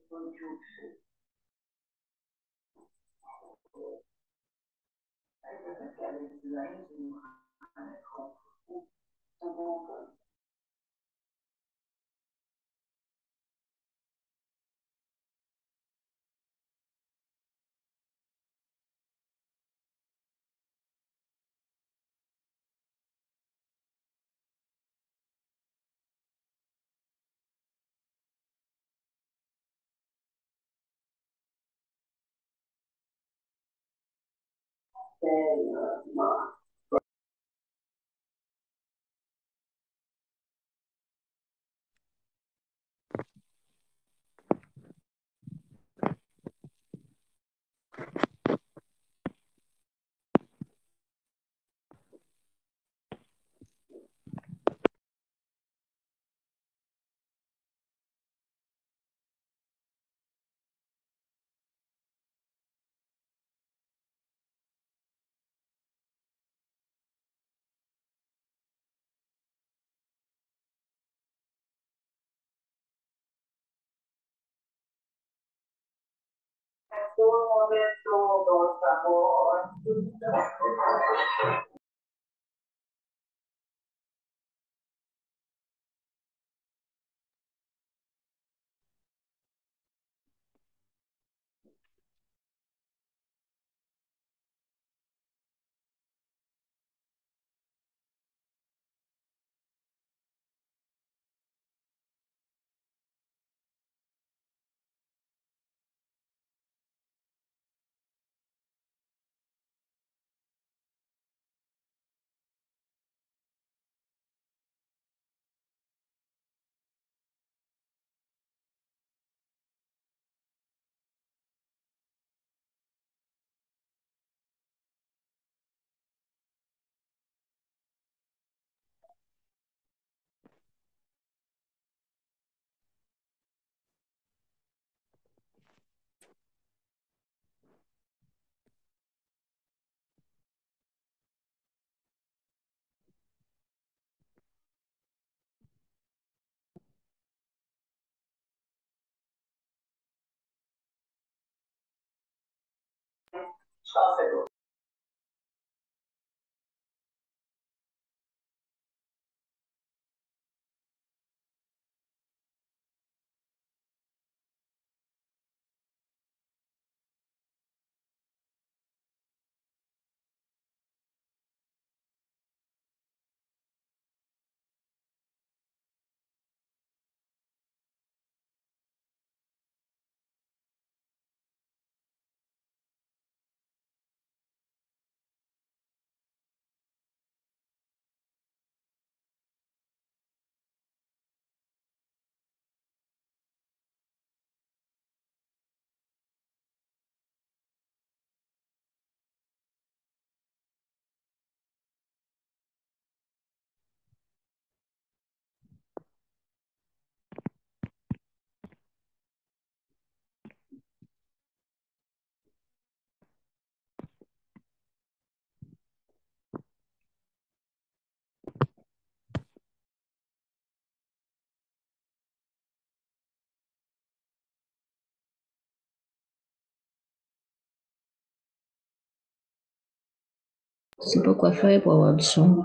C'est pas quoi faire pour avoir du son.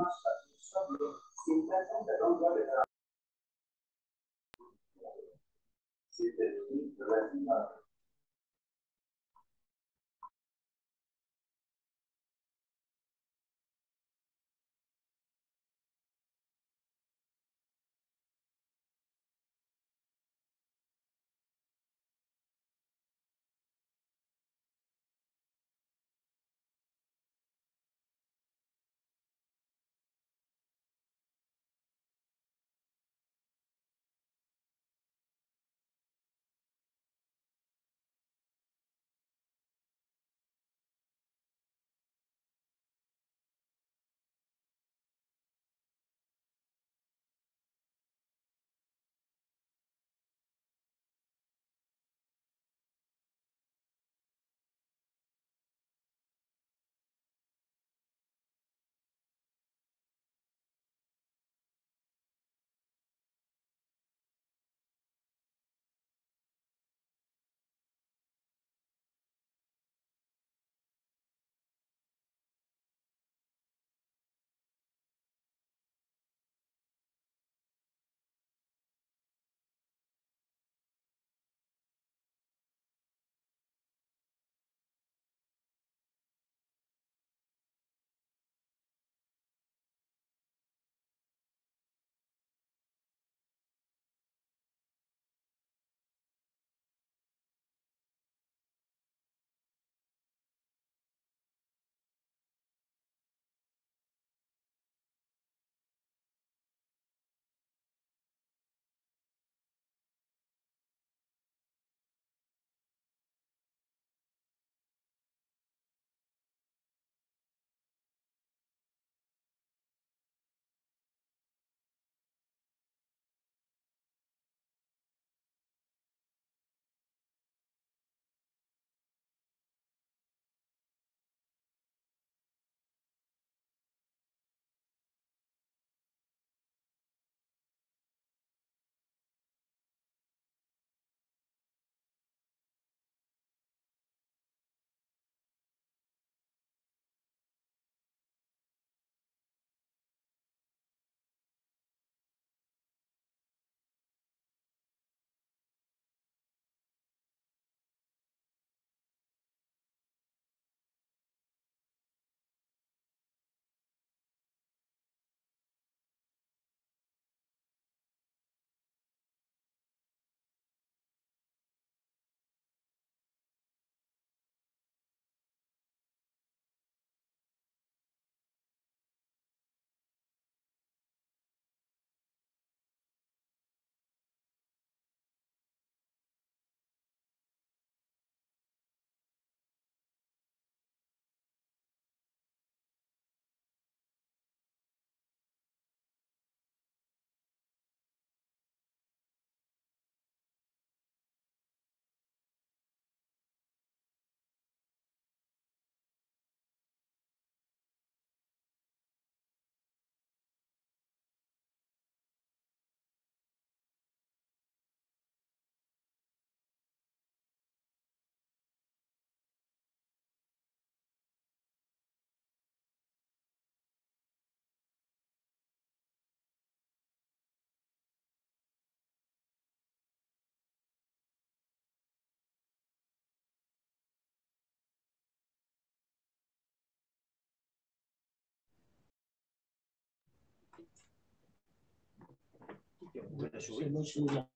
C'est moi qui vous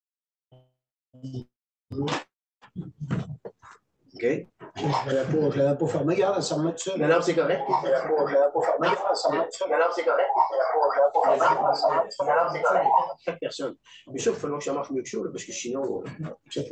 OK. Je l'avais pas fermé, regarde, ça remet ça. Non, non, c'est correct. Je l'avais pas fermé, regarde, ça remet ça. Non, non, c'est correct. Je l'avais pas fermé, ça remet ça. Non, non, c'est correct. Chaque personne. Mais ça, il va falloir que ça marche mieux que ça, là, parce que sinon, c'est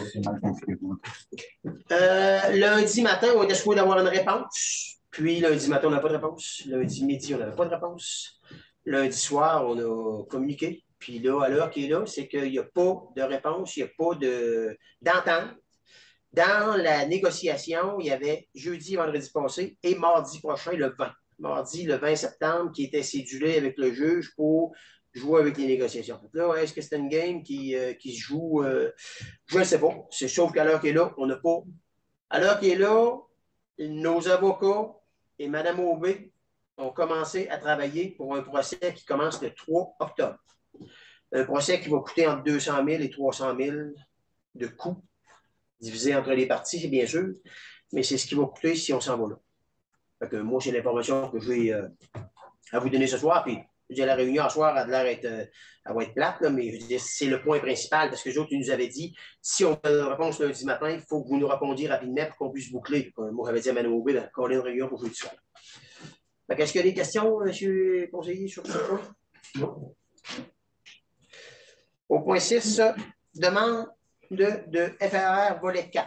pas. Lundi matin, on était supposé d'avoir une réponse. Puis lundi matin, on n'a pas de réponse. Lundi midi, on n'avait pas de réponse. Lundi soir, on a communiqué. Puis là, à l'heure qui est là, c'est qu'il n'y a pas de réponse, il n'y a pas d'entente. Dans la négociation, il y avait jeudi, vendredi passé et mardi prochain, le 20. Mardi, le 20 septembre, qui était cédulé avec le juge pour jouer avec les négociations. Là, est-ce que c'est une game qui se joue? Je ne sais pas. C'est sauf qu'à l'heure qui est là, on n'a pas. À l'heure qui est là, nos avocats et Mme Aubé ont commencé à travailler pour un procès qui commence le 3 octobre. Un procès qui va coûter entre 200 000 et 300 000 de coûts divisé entre les parties, bien sûr, mais c'est ce qui va coûter si on s'en va là. Fait que moi, c'est l'information que j'ai à vous donner ce soir. Puis, je dis, la réunion ce soir, elle va être plate, là, mais je veux dire, c'est le point principal, parce que les autres, ils nous avaient dit, si on a une réponse lundi matin, il faut que vous nous répondiez rapidement pour qu'on puisse boucler. Moi, j'avais dit à Mme Aubé, qu'on ait une réunion pour jeudi soir. Fait que, est-ce qu'il y a des questions, M. le conseiller, sur ce point? Non. Au point 6, demande de FRR volet 4.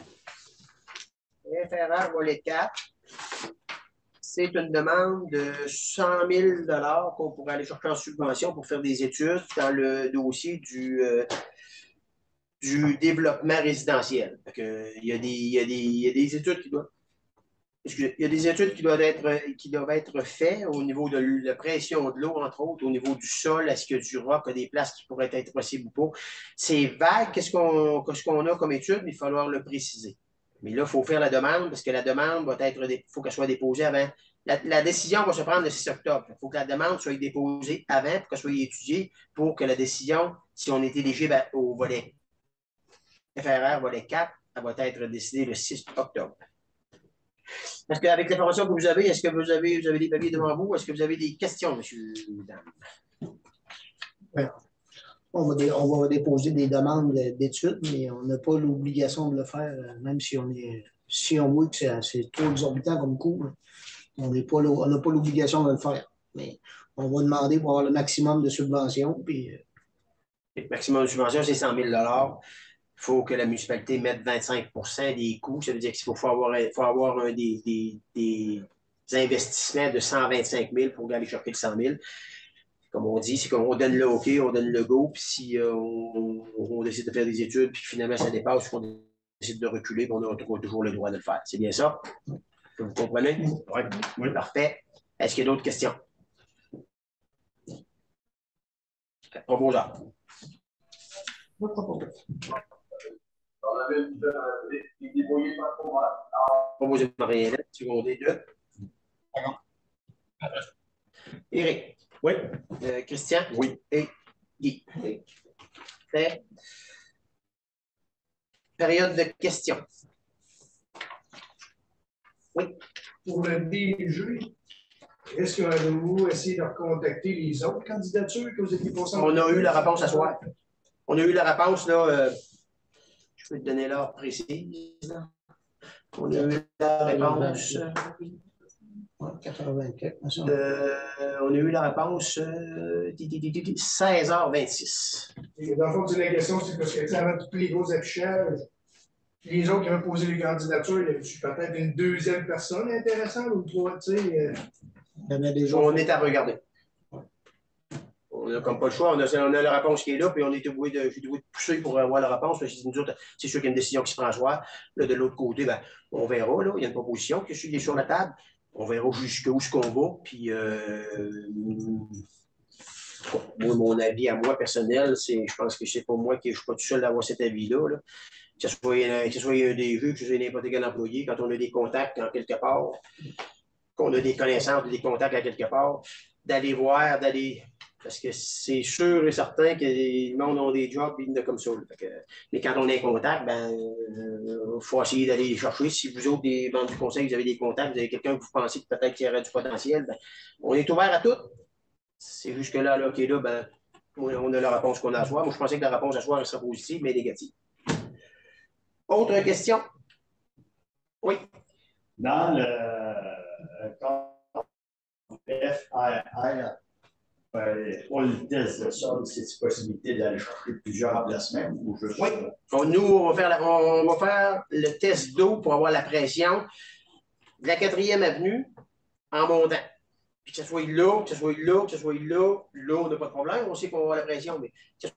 FRR volet 4, c'est une demande de 100 000 qu'on pourrait aller chercher en subvention pour faire des études dans le dossier du développement résidentiel. Il y a des études qui doivent. Il y a des études qui doivent être faites au niveau de la pression de l'eau, entre autres, au niveau du sol, est-ce qu'il y a du roc, des places qui pourraient être possibles ou pas. C'est vague, qu'est-ce qu'on a comme étude, mais il va falloir le préciser. Mais là, il faut faire la demande, parce que la demande il faut qu'elle soit déposée avant. La décision va se prendre le 6 octobre. Il faut que la demande soit déposée avant pour qu'elle soit étudiée, pour que la décision, si on est éligible au volet FRR, volet 4, elle va être décidée le 6 octobre. Est-ce qu'avec l'information que vous avez, est-ce que vous avez des papiers devant vous? Est-ce que vous avez des questions, monsieur, madame? Ouais. On va déposer des demandes d'études, mais on n'a pas l'obligation de le faire, même si on voit que c'est trop exorbitant comme coût. On n'a pas l'obligation de le faire. Mais on va demander pour avoir le maximum de subventions. Puis, le maximum de subvention, c'est 100 000 $. Il faut que la municipalité mette 25 des coûts. Ça veut dire qu'il faut avoir des investissements de 125 000 pour aller chercher le 100 000. Comme on dit, c'est qu'on donne le OK, on donne le go, puis si on décide de faire des études, puis finalement ça dépasse, on décide de reculer, puis on a toujours le droit de le faire. C'est bien ça? Vous comprenez? Oui. Oui. Parfait. Est-ce qu'il y a d'autres questions? Proposeur. Proposé par Marielle, secondé de. Éric. Oui. Christian. Oui. Et Guy. Oui. Fait. Période de questions. Oui. Pour le DG, est-ce que vous essayez de recontacter les autres candidatures que vous étiez passées? On a eu la réponse à soir. On a eu la réponse, là. Je peux te donner l'heure précise. On a eu la réponse. 84. On a eu la réponse 16h26. Dans le fond, la question, c'est parce que avant tous les gros affichages, les autres qui avaient posé les candidatures, il y avait peut-être une deuxième personne intéressante ou trois, tu sais. On est à regarder. On n'a comme pas le choix. On a la réponse qui est là, puis on est obligé de pousser pour avoir la réponse. C'est sûr qu'il y a une décision qui se prend à soir. Là, de l'autre côté, ben, on verra. Là, il y a une proposition qui est sur la table. On verra jusqu'où ce qu'on va. Puis, moi, mon avis à moi personnel, je pense que c'est pas moi qui ne suis pas tout seul d'avoir cet avis-là. Là. Que ce soit un DG, que ce soit n'importe quel employé, quand on a des contacts en quelque part, qu'on a des connaissances, des contacts à quelque part, d'aller voir, parce que c'est sûr et certain que les gens ont des jobs, ils sont comme ça. Mais quand on est en contact, il faut essayer d'aller les chercher. Si vous autres, des membres du conseil, vous avez des contacts, vous avez quelqu'un que vous pensez que peut-être qu'il y aurait du potentiel, on est ouvert à tout. C'est juste que là, qui est là, On a la réponse qu'on a à soir. Moi, je pensais que la réponse à soir serait positive, mais négative. Autre question? Oui. Dans le FRR, pour le test de sol, c'est possibilité d'aller chercher plusieurs emplacements ou juste... Oui. Nous, on va faire le test d'eau pour avoir la pression de la 4e avenue en montant. Puis que ce soit là, que ce soit là, que ce soit là, on n'a pas de problème. On sait qu'on va avoir la pression, mais que ce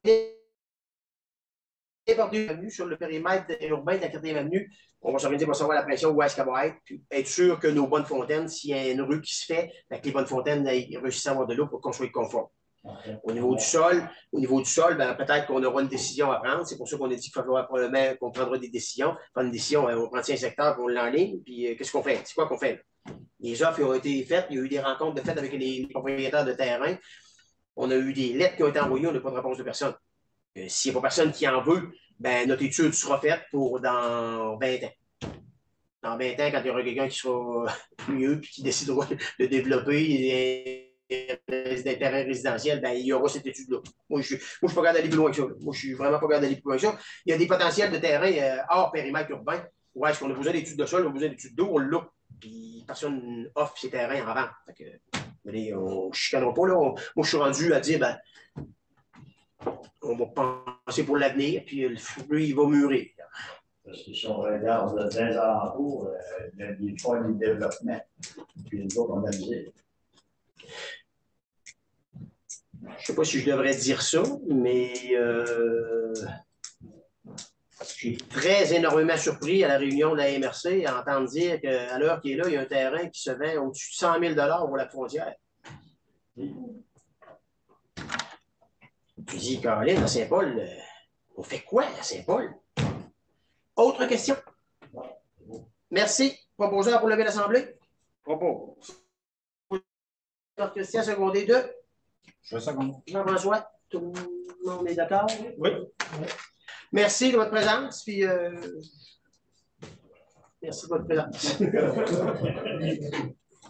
soit partout sur le périmètre urbain de la 4e avenue, on va s'organiser pour savoir la pression, où est-ce qu'elle va être, puis être sûr que nos bonnes fontaines, s'il y a une rue qui se fait, que les bonnes fontaines réussissent à avoir de l'eau pour qu'on soit conforme. Okay. Au niveau du sol, ben, peut-être qu'on aura une décision à prendre. C'est pour ça qu'on a dit qu'il va falloir probablement qu'on prendra des décisions. Prendre une décision, on prend un secteur, on l'enligne, puis qu'est-ce qu'on fait? C'est quoi qu'on fait? Les offres ont été faites, il y a eu des rencontres de fait avec les propriétaires de terrain. On a eu des lettres qui ont été envoyées, on n'a pas de réponse de personne. S'il n'y a pas personne qui en veut, ben, notre étude sera faite pour dans 20 ans. Dans 20 ans, quand il y aura quelqu'un qui sera plus mieux et qui décidera de développer des terrains résidentiels, ben, il y aura cette étude-là. Moi, je ne suis pas capable d'aller plus loin que ça. Moi, je suis vraiment pas capable d'aller plus loin que ça. Il y a des potentiels de terrain hors périmètre urbain. Où est-ce qu'on a besoin d'études de sol, on a besoin d'études d'eau, on l'a. Puis personne offre ses terrains en vente. On ne chicanera pas. Là. Moi, je suis rendu à dire, ben, on va penser pour l'avenir, puis lui, il va mûrir. Parce que si on regarde dans les alentours, il y a des fois des développements. Puis les autres, on a dit. Je ne sais pas si je devrais dire ça, mais je suis très énormément surpris à la réunion de la MRC à entendre dire qu'à l'heure qui est là, il y a un terrain qui se vend au-dessus de 100 000 $ pour la frontière. Je dis, Caroline, à Saint-Paul, on fait quoi à Saint-Paul? Autre question? Merci. Proposeur pour lever l'Assemblée? Propos. Christian, secondé 2. Je vais seconder. Jean-François, tout le monde est d'accord? Oui. Merci de votre présence. Puis, merci de votre présence.